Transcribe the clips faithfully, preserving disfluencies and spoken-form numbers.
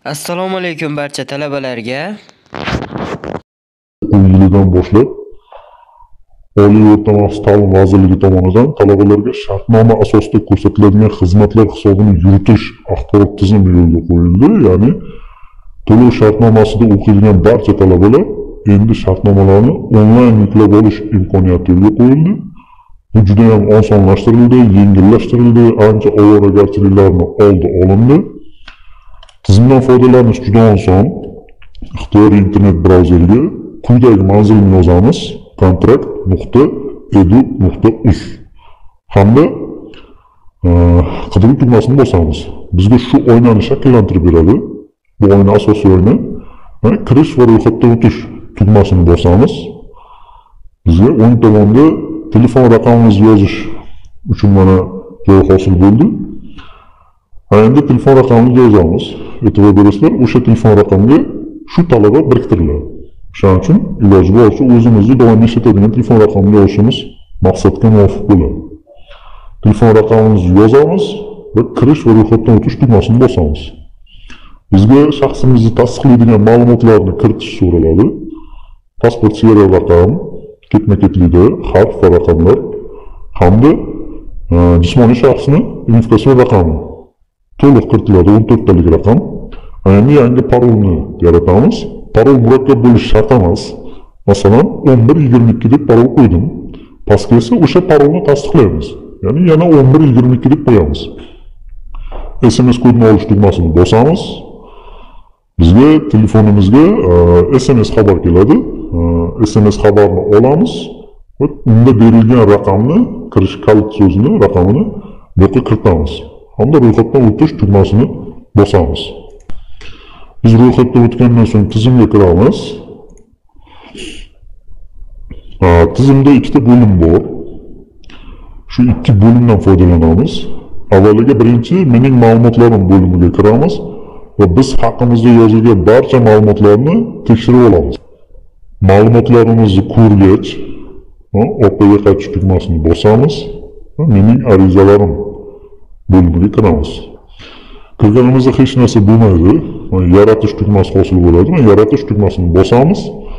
Assalomu alaykum barcha talabalarga. O'quv yilidan boshlab Oliy o'rta maxsus ta'lim vazirligi tomonidan talabalarga shartnoma asosida ko'rsatiladigan xizmatlar hisobini yuritish axborot tizimi yo'lga qo'yildi. Ya'ni to'lov shartnomasida o'qiydigan barcha talabalar endi shartnomalarni onlayn yuklab olish imkoniyati yo'lga qo'yildi. Bu juda ham osonlashtirildi, yengillashtirildi, ancha ovoragarchiliklarni oldi olindi. Tizimdan foydalanish juda oson. Ixtiyoriy internet brauzeriga quyidagi manzilni yozamiz: kontrakt nuqta edu nuqta uz hamda qidiruv tugmasini bosamiz. Bizga shu oynani shakllantirib beradi. Bu oyna asosiy oyna. Kirish va ro'yxatdan o'tish tugmasini bosamiz. Bizga o'ng tomonda telefon raqamimizni yozish uchun mana joy hosil bo'ldi. Endi telefon raqamimizni yozamiz. E'tibor berasizlar, o'sha telefon raqamiga shu talaba biriktiriladi. Shuning uchun iloji boricha o'zimizni doimiy ishlatadigan telefon raqamini yozishimiz maqsadga muvofiq bo'ladi. Telefon raqamimizni yozamiz va kirish va ro'yxatdan o'tish tugmasini bosamiz. Bizga shaxsimizni tasdiqlaydigan ma'lumotlarni kiritish so'raladi. Pasport serial raqam, ketma-ketlikda harf va raqamlar hamda jismoniy shaxsning identifikatsiya raqami to'liq kiritiladi, o'n to'rttalik raqam. Endi yangi parolni yaratamiz. Parol murakkab bo'lishi shart emas. Masalan, o'n bir yigirma ikki deb parol qo'ydim. Pastga esa o'sha parolni tasdiqlaymiz. Ya'ni yana o'n bir yigirma ikki deb qo'yamiz. S M S kodini olish tugmasini bosamiz. Bizga telefonimizga S M S xabar keladi. S M S xabarni olamiz va unda berilgan raqamni, kirish kalit so'zini, raqamini bu yerga kiritamiz. Hamda ro'yxatdan o'tish tugmasini bosamiz. Biz ro'yxatdan o'tgandan so'ng tizimga kiramiz. Tizimda ikkita bo'lim bor. Shu ikki bo'limdan foydalanamiz. Avvaliga birinchi mening ma'lumotlarim bo'limiga kiramiz va biz haqimizda yozilgan barcha ma'lumotlarni tekshirib olamiz. Ma'lumotlarimizni ko'rgach, orqaga qaytish tugmasini bosamiz va mening arizalarim bo'limiga kiramiz. Kirganimizda hech narsa bo'lmaydi. Yaratish tugmasi hosil bo'ladi. Yaratish tugmasini bosamiz.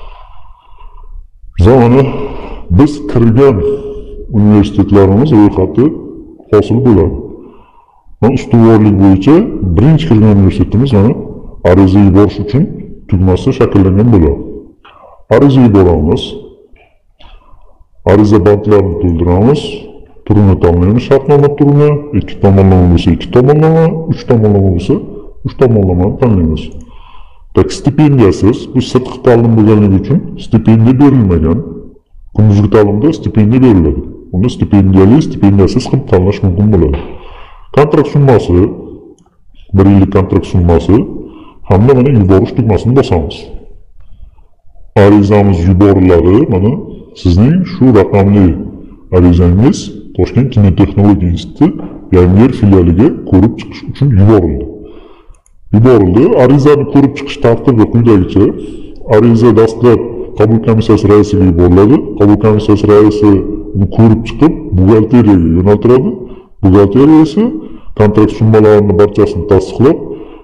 Zamani biz kirgan universitetlarimiz ro'yxati hosil bo'ladi. Ustuvorlik bo'yicha birinchi kirgan universitetimiz mana ariza yuborish uchun tugmasi shakllangan bo'ladi. Ariza yuboramiz. Ariza bandlarini to'ldiramiz. Turini tanlaymiz, shartnoma turini, ikki tomonlama bo'lsa ikki tomonlama, uch tomonlama bo'lsa uch tomonlamani tanlaymiz. Tak stipendiyasiz, bu sirtqi ta'lim bo'lganligi uchun stipendiya berilmagan. Kunduzgi ta'limda stipendiya beriladi. Uni stipendiyali, stipendiyasiz qilib tanlash mumkin bo'ladi. Kontrakt summasi, bir yillik kontrakt summasi hamda mana yuborish tugmasini bosamiz. Arizamiz yuboriladi. Mana sizning shu raqamli arizangiz Toshkent Kinotexnologiya instituti Yangiyer filialiga ko'rib chiqish uchun yuborildi. Yuborildi. Arizani ko'rib chiqish tartibi quyidagicha: ariza dastlab qabul komissiyasi raisiga yuboriladi. Qabul komissiyasi raisi uni ko'rib chiqib buxgalteriyaga yo'naltiradi. Buxgalteriya esa kontrakt summalarini barchasini tasdiqlab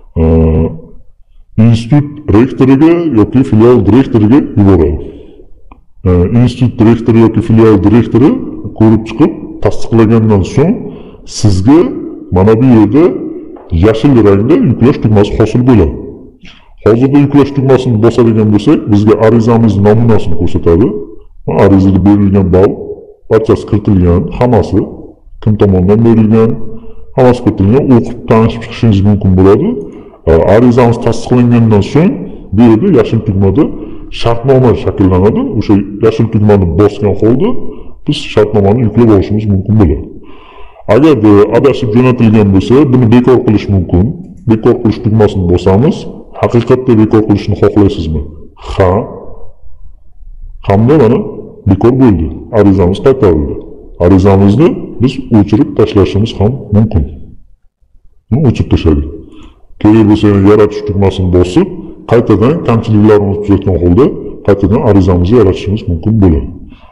institut rektoriga yoki filial direktoriga yuboradi. Institut direktori yoki filial direktori ko'rib chiqib tasdiqlagandan so'ng sizga mana bu yerda yashil rangda yuklash tugmasi hosil bo'ladi. Hozirda yuklash tugmasini bosadigan bo'lsak, bizga arizamiz namunasini ko'rsatadi. Arizada berilgan ball barchasi kiritilgan, hammasi kim tomonidan berilgan, hammasi kiritilgan, o'qib tanishib chiqishingiz mumkin bo'ladi. Arizamiz tasdiqlangandan so'ng bu yerda yashil tugmada shartnoma shakllanadi. O'sha yashil tugmani bosgan holda biz shartnomani yuklab olishimiz mumkin bo'ladi. Agar adashib jo'natilgan bo'lsa, buni bekor qilish mumkin. Bekor qilish tugmasini bosamiz. Haqiqatda bekor qilishni xohlaysizmi? Ha. Hamda mana bekor bo'ldi. Arizamiz qaytarildi. Arizamizni biz o'chirib tashlashimiz ham mumkin. Buni o'chirib tashladik. Kerak bo'lsa yaratish tugmasini bosib, qaytadan kamchiliklarimizni tuzatgan holda qaytadan arizamizni yaratishimiz mumkin bo'ladi.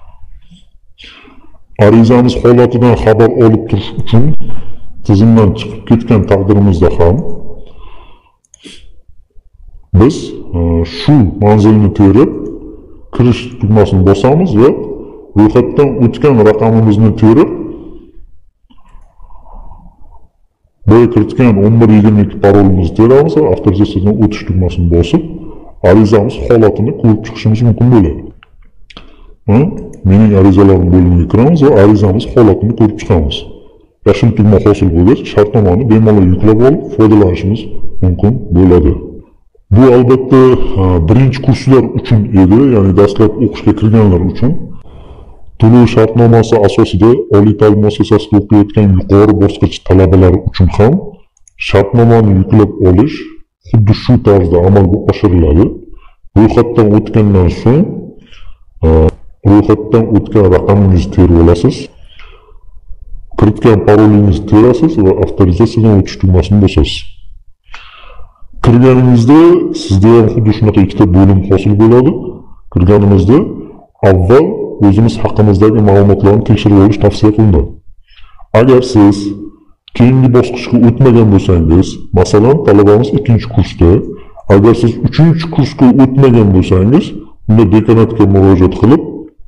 Arizamiz holatidan xabar olib turish uchun tizimdan chiqib ketgan taqdirimizda ham biz e, shu manzilni terib kirish tugmasini bosamiz va ro'yxatdan o'tgan raqamimizni terib boya kiritgan o'n bir yigirma ikki parolimizni teramiz va avtorizatsiyadan o'tish tugmasini bosib arizamiz holatini ko'rib chiqishimiz mumkin bo'ladi. Mening arizalarim bo'limiga kiramiz va arizamiz holatini ko'rib chiqamiz. Yashil tugma hosil bo'lgach, shartnomani bemalol yuklab olib foydalanishimiz mumkin bo'ladi. Bu albatta birinchi kurslar uchun edi, ya'ni dastlab o'qishga kirganlar uchun. To'lov shartnomasi asosida oliy ta'lim muassasasida o'qiyotgan yuqori bosqich talabalari uchun ham shartnomani yuklab olish xuddi shu tarzda amalga oshiriladi. Ro'yxatdan o'tgandan so'ng ro'yxatdan o'tgan raqamingizni terib olasiz. Kiritgan parolingizni terasiz va avtorizatsiyadan o'tish tugmasini bosasiz. Kirganingizda sizda ham xuddi shunaqa ikkita bo'lim hosil bo'ladi. Kirganimizda avval o'zimiz haqimizdagi ma'lumotlarni tekshirib olish tavsiya qilinadi. Agar siz keyingi bosqichga o'tmagan bo'lsangiz, masalan, talabamiz ikkinchi kursda, agar siz uchinchi kursga o'tmagan bo'lsangiz, unda dekanatga murojaat qilib,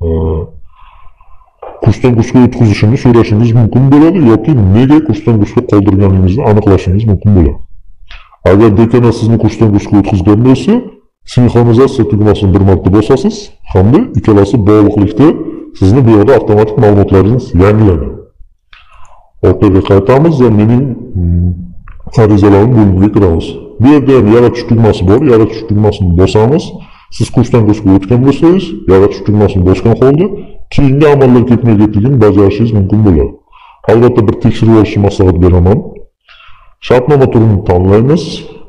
kursdan kursga o'tkazishini so'rashingiz mumkin bo'ladi yoki nega kursdan kursga qoldirganingizni aniqlashingiz mumkin bo'ladi. Agar dekanat sizni kursdan kursga o'tkazgan bo'lsa, sinxronizatsiya tugmasini bir marta bosasiz hamda ikkalasi bog'liqlikda sizni bu yerda avtomatik ma'lumotlaringiz yangilanadi. Orqaga qaytamiz va mening arizalarim bo'limiga kiramiz. Bu yerda ham yaratish tugmasi bor. Yaratish tugmasini bosamiz. Siz kursdan kursga o'tgan bo'lsangiz, yaratish tugmasini bosgan holda keyingi amallar ketma-ketligini bajarishingiz mumkin bo'ladi. Albatta bir tekshirib olishni maslahat beraman. Shartnoma turini tanlaymiz.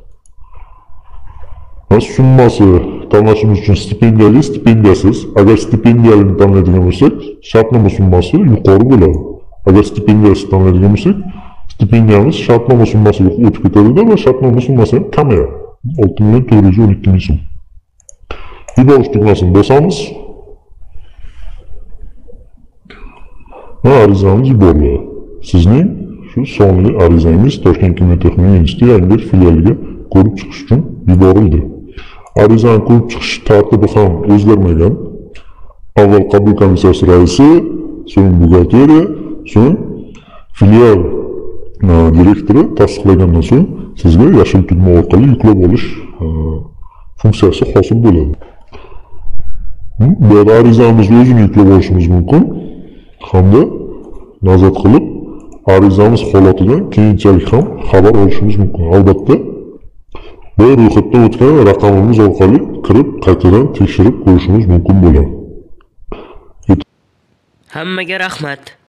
Summasi tanlashimiz uchun stipendiyali, stipendiyasiz. Agar stipendiyalini tanlaydigan bo'lsak, shartnoma summasi yuqori bo'ladi. Agar stipendiyasiz tanlaydigan bo'lsak, stipendiyamiz shartnoma summasiga o'tib ketadi va shartnoma summasi ham kamayadi. olti million to'rt yuz o'n ikki ming so'm. Yuborish tugmasini bosamiz. Va arizamiz yuboriladi. Sizning shu sonli arizangiz Toshkent kimyo texnika instituti yangi filialiga ko'rib chiqish uchun yuborildi. Arizani ko'rib chiqish tartibi ham o'zgarmagan. Avval qabul komissiyasi raisi, so'ng buxgalteriya, so'ng filial direktori tasdiqlagandan so'ng sizga yashil tugma orqali yuklab olish funksiyasi hosil bo'ladi. Bu yerda arizamizni o'zini yuklab olishimiz mumkin hamda nazorat qilib arizamiz holatidan keyinchalik ham xabar olishimiz mumkin. Albatta bu ro'yxatdan o'tgan raqamimiz orqali kirib qaytadan tekshirib ko'rishimiz mumkin bo'ladi. Hammaga rahmat.